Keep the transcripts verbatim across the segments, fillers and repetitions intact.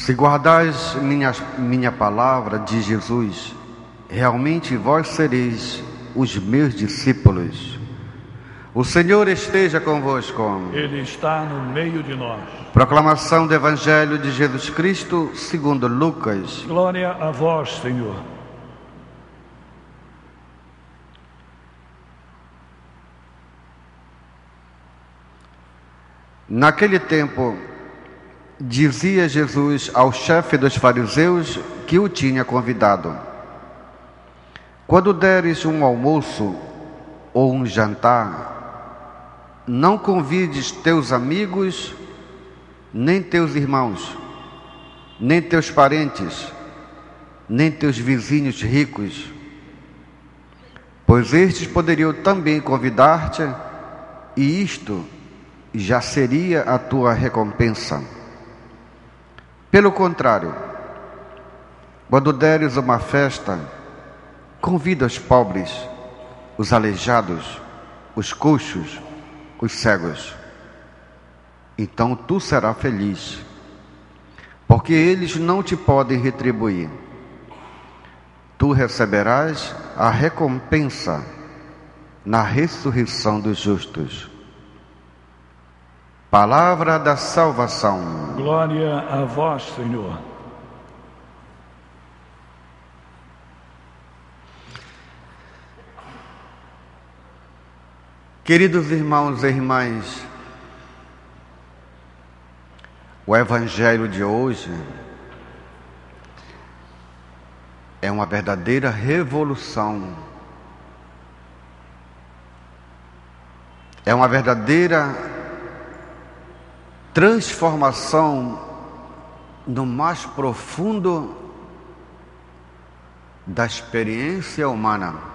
Se guardais minha, minha palavra, diz Jesus, realmente vós sereis os meus discípulos. O Senhor esteja convosco. Ele está no meio de nós. Proclamação do Evangelho de Jesus Cristo segundo Lucas. Glória a vós, Senhor. Naquele tempo, dizia Jesus ao chefe dos fariseus que o tinha convidado: quando deres um almoço ou um jantar, não convides teus amigos, nem teus irmãos, nem teus parentes, nem teus vizinhos ricos, pois estes poderiam também convidar-te, e isto já seria a tua recompensa. Pelo contrário, quando deres uma festa, convida os pobres, os aleijados, os coxos, os cegos. Então tu serás feliz, porque eles não te podem retribuir. Tu receberás a recompensa na ressurreição dos justos. Palavra da salvação. Glória a vós, Senhor. Queridos irmãos e irmãs, o Evangelho de hoje é uma verdadeira revolução, é uma verdadeira transformação no mais profundo da experiência humana.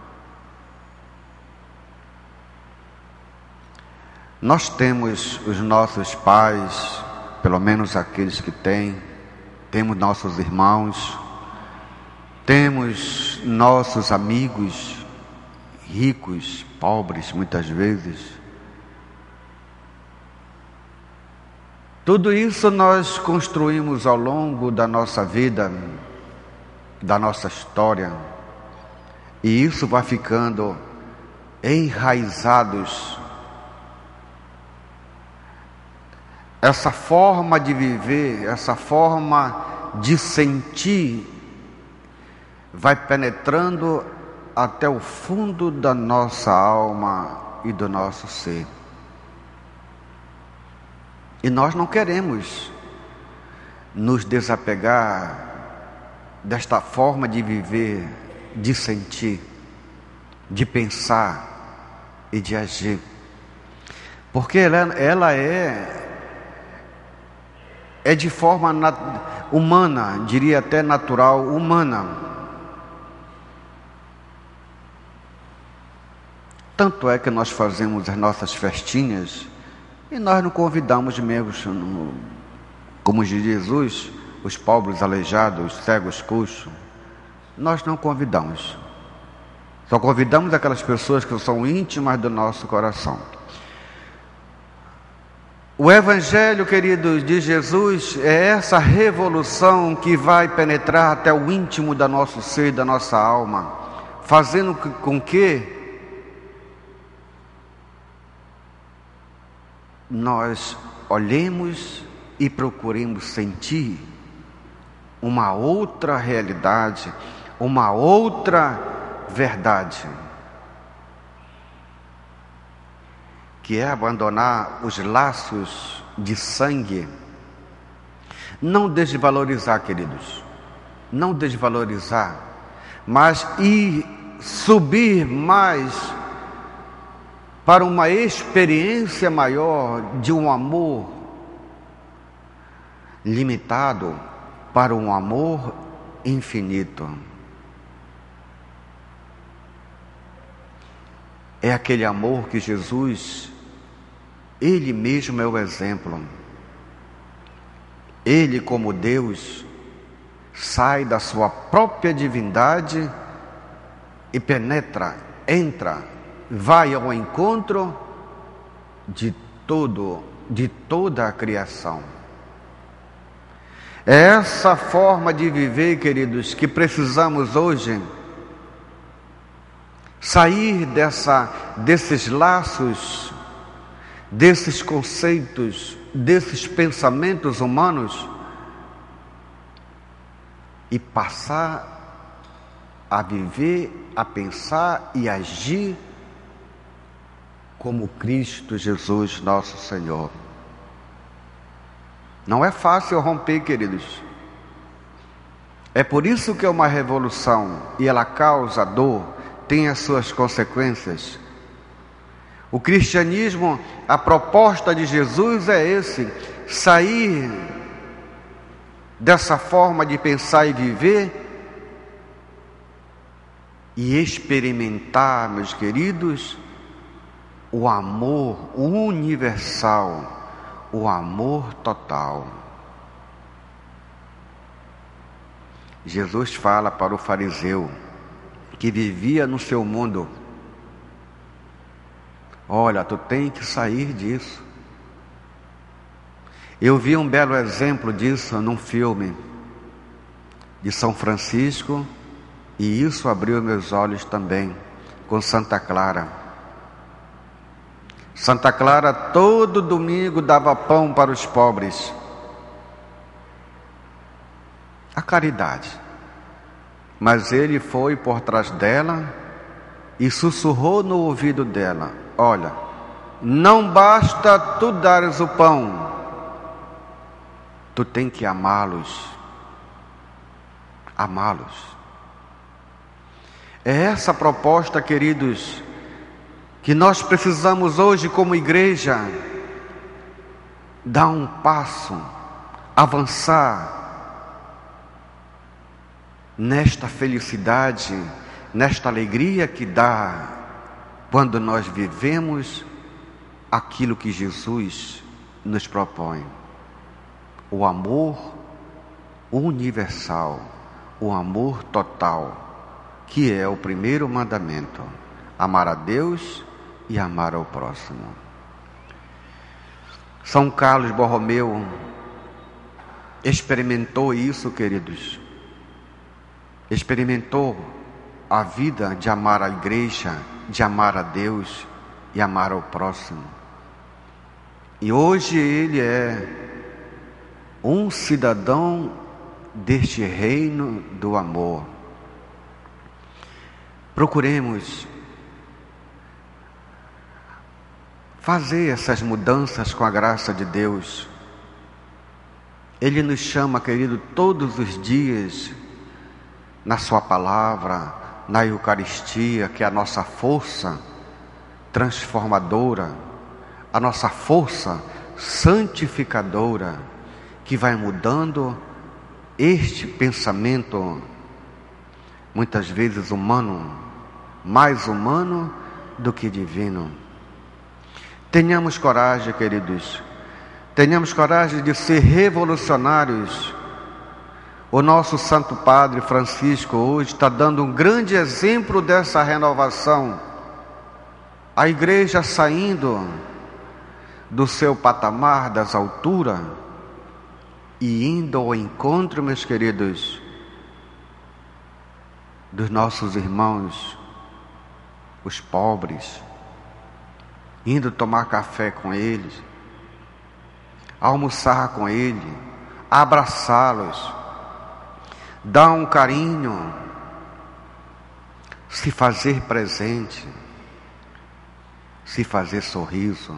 Nós temos os nossos pais, pelo menos aqueles que têm, temos nossos irmãos, temos nossos amigos, ricos, pobres, muitas vezes. Tudo isso nós construímos ao longo da nossa vida, da nossa história, e isso vai ficando enraizados. Essa forma de viver, essa forma de sentir, vai penetrando até o fundo da nossa alma e do nosso ser. E nós não queremos nos desapegar desta forma de viver, de sentir, de pensar e de agir. Porque ela, ela é... É de forma nat- humana, diria até natural, humana. Tanto é que nós fazemos as nossas festinhas e nós não convidamos mesmo, como diz Jesus, os pobres, aleijados, os cegos, coxos. Nós não convidamos. Só convidamos aquelas pessoas que são íntimas do nosso coração. O Evangelho, queridos, de Jesus é essa revolução que vai penetrar até o íntimo do nosso ser, da nossa alma, fazendo com que nós olhemos e procuremos sentir uma outra realidade, uma outra verdade, que é abandonar os laços de sangue. Não desvalorizar, queridos, não desvalorizar, mas ir subir mais para uma experiência maior de um amor limitado para um amor infinito. É aquele amor que Jesus, Ele mesmo é o exemplo. Ele, como Deus, sai da sua própria divindade e penetra, entra, vai ao encontro de todo, de toda a criação. É essa forma de viver, queridos, que precisamos hoje sair dessa, desses laços, desses conceitos, desses pensamentos humanos e passar a viver, a pensar e agir como Cristo Jesus, nosso Senhor. Não é fácil romper, queridos. É por isso que é uma revolução e ela causa dor, tem as suas consequências. O cristianismo, a proposta de Jesus é esse: sair dessa forma de pensar e viver e experimentar, meus queridos, o amor universal, o amor total. Jesus fala para o fariseu que vivia no seu mundo: olha, tu tem que sair disso. Eu vi um belo exemplo disso num filme de São Francisco, e isso abriu meus olhos também, com Santa Clara. Santa Clara todo domingo dava pão para os pobres. A caridade. Mas ele foi por trás dela e sussurrou no ouvido dela: olha, não basta tu dares o pão, tu tem que amá-los. Amá-los. É essa a proposta, queridos, que nós precisamos hoje como igreja dar um passo, avançar nesta felicidade, nesta alegria que dá quando nós vivemos aquilo que Jesus nos propõe: o amor universal, o amor total, que é o primeiro mandamento: amar a Deus e amar ao próximo. São Carlos Borromeu experimentou isso, queridos. Experimentou a vida de amar a igreja, de amar a Deus e amar ao próximo. E hoje ele é um cidadão deste reino do amor. Procuremos fazer essas mudanças com a graça de Deus. Ele nos chama, querido, todos os dias, na sua palavra, na Eucaristia, que é a nossa força transformadora, a nossa força santificadora, que vai mudando este pensamento, muitas vezes humano, mais humano do que divino. Tenhamos coragem, queridos, tenhamos coragem de ser revolucionários. O nosso Santo Padre Francisco hoje está dando um grande exemplo dessa renovação. A igreja saindo do seu patamar das alturas e indo ao encontro, meus queridos, dos nossos irmãos, os pobres, indo tomar café com eles, almoçar com eles, abraçá-los, dar um carinho, se fazer presente, se fazer sorriso.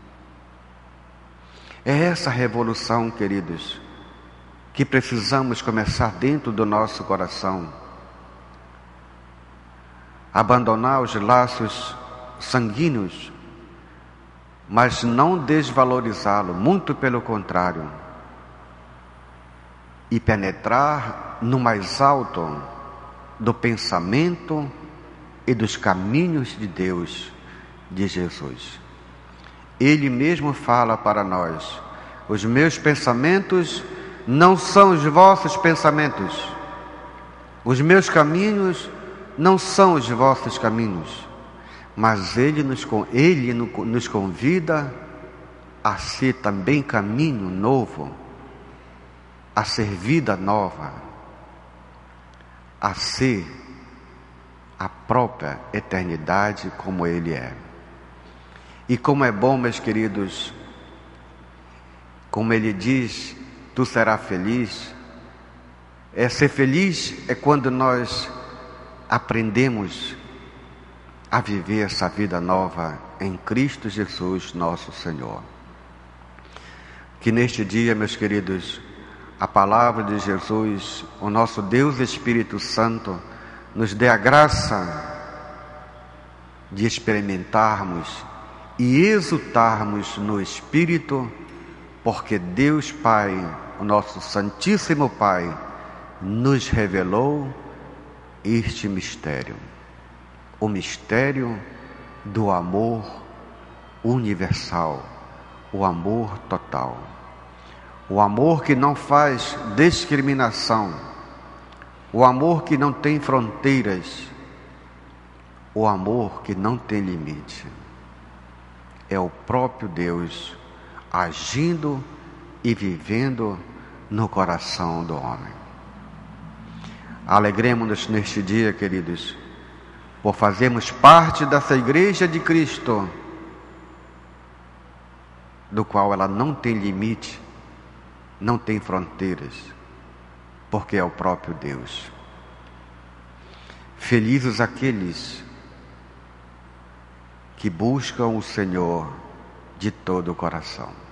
É essa revolução, queridos, que precisamos começar dentro do nosso coração. Abandonar os laços sanguíneos, mas não desvalorizá-lo, muito pelo contrário, e penetrar no mais alto do pensamento e dos caminhos de Deus, de Jesus. Ele mesmo fala para nós: os meus pensamentos não são os vossos pensamentos, os meus caminhos não são os vossos caminhos. Mas Ele nos, Ele nos convida a ser também caminho novo. a ser vida nova, a ser a própria eternidade como Ele é. E como é bom, meus queridos, como Ele diz, tu serás feliz. É ser feliz é quando nós aprendemos a viver essa vida nova em Cristo Jesus, nosso Senhor. Que neste dia, meus queridos, a palavra de Jesus, o nosso Deus Espírito Santo, nos dê a graça de experimentarmos e exultarmos no Espírito, porque Deus Pai, o nosso Santíssimo Pai, nos revelou este mistério, o mistério do amor universal, o amor total, o amor que não faz discriminação, o amor que não tem fronteiras, o amor que não tem limite. É o próprio Deus agindo e vivendo no coração do homem. Alegremos-nos neste dia, queridos, por fazermos parte dessa igreja de Cristo, do qual ela não tem limite, não tem fronteiras, porque é o próprio Deus. Felizes aqueles que buscam o Senhor de todo o coração.